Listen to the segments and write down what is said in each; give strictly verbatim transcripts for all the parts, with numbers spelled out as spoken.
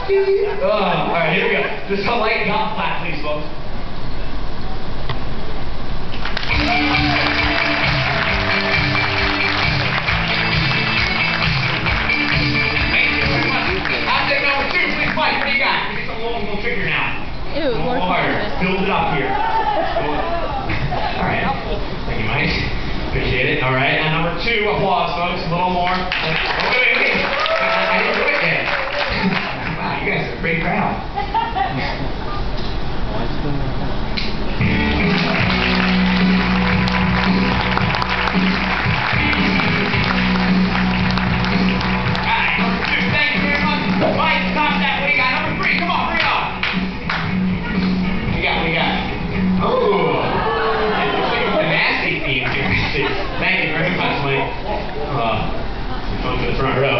Oh, all right, here we go. Just a light golf clap, please, folks. Mike, what do you got? Get some long, little trigger now. Ew, more harder. Build it up here. Alright. Thank you, Mike. Appreciate it. Alright, and number two, applause, folks. A little more. Oh, wait, wait, wait. I didn't do it yet. Wow, you guys are a great crowd. Thank you very much, Mike. Uh, going to the front row.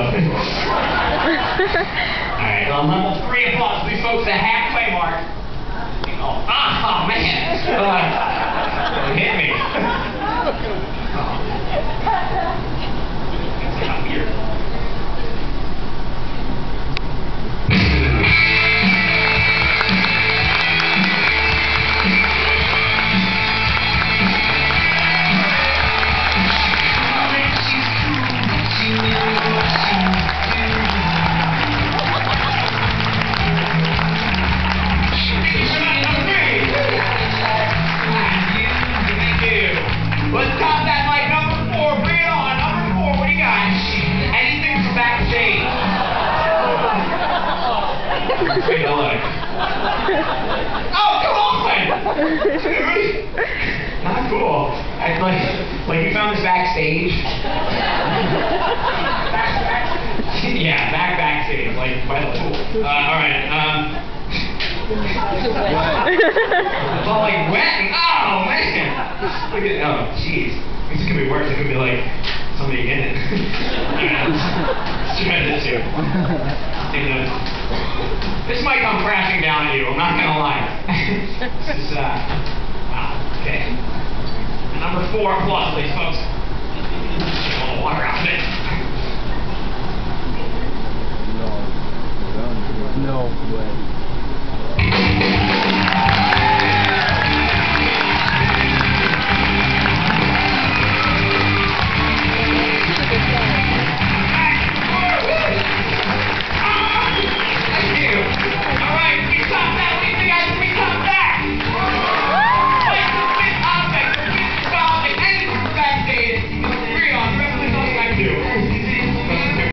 Alright, well, level three applause, please, folks. The halfway mark. Oh, ah, oh man. Uh, it hit me. Oh. That's kind of weird. Let's top that like number four. Bring it on. Number four, what do you got? Anything from backstage? Say hello. Oh, come on! Dude! Not cool. I, like, like you found this backstage? Yeah, back backstage, like by the pool. Uh, alright, um... it's all like wet and, oh man! Look at, oh jeez. This could be worse. It could be like somebody in it. Let's try this here. This might come crashing down at you, I'm not gonna lie. This is, uh, wow, okay. And number four, applause please, folks. Oh, water out of it.